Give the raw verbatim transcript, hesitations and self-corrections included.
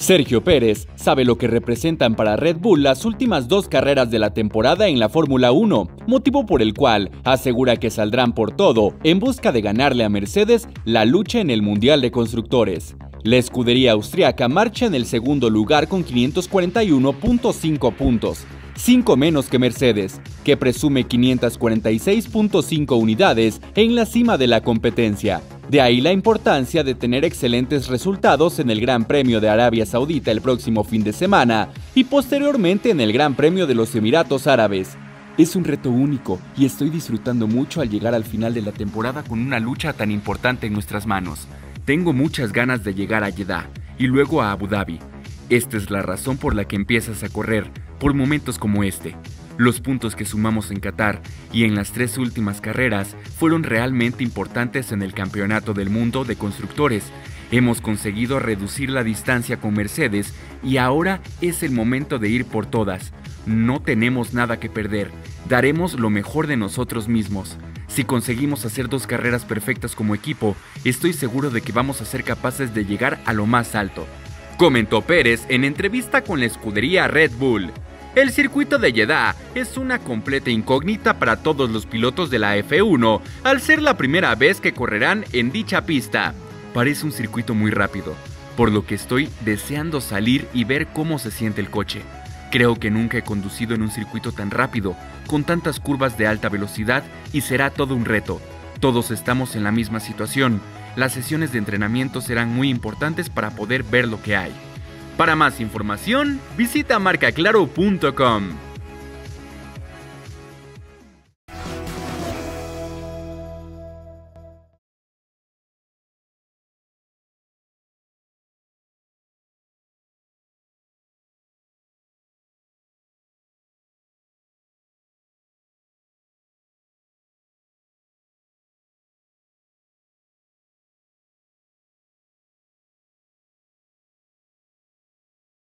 Sergio Pérez sabe lo que representan para Red Bull las últimas dos carreras de la temporada en la Fórmula uno, motivo por el cual asegura que saldrán por todo en busca de ganarle a Mercedes la lucha en el Mundial de Constructores. La escudería austriaca marcha en el segundo lugar con quinientos cuarenta y uno punto cinco puntos, cinco menos que Mercedes, que presume quinientas cuarenta y seis punto cinco unidades en la cima de la competencia. De ahí la importancia de tener excelentes resultados en el Gran Premio de Arabia Saudita el próximo fin de semana y posteriormente en el Gran Premio de los Emiratos Árabes. Es un reto único y estoy disfrutando mucho al llegar al final de la temporada con una lucha tan importante en nuestras manos. Tengo muchas ganas de llegar a Jeddah y luego a Abu Dhabi. Esta es la razón por la que empiezas a correr, por momentos como este. Los puntos que sumamos en Qatar y en las tres últimas carreras fueron realmente importantes en el Campeonato del Mundo de Constructores. Hemos conseguido reducir la distancia con Mercedes y ahora es el momento de ir por todas. No tenemos nada que perder, daremos lo mejor de nosotros mismos. Si conseguimos hacer dos carreras perfectas como equipo, estoy seguro de que vamos a ser capaces de llegar a lo más alto, comentó Pérez en entrevista con la escudería Red Bull. El circuito de Jeddah es una completa incógnita para todos los pilotos de la F uno, al ser la primera vez que correrán en dicha pista. Parece un circuito muy rápido, por lo que estoy deseando salir y ver cómo se siente el coche. Creo que nunca he conducido en un circuito tan rápido, con tantas curvas de alta velocidad, y será todo un reto. Todos estamos en la misma situación. Las sesiones de entrenamiento serán muy importantes para poder ver lo que hay. Para más información, visita marca claro punto com.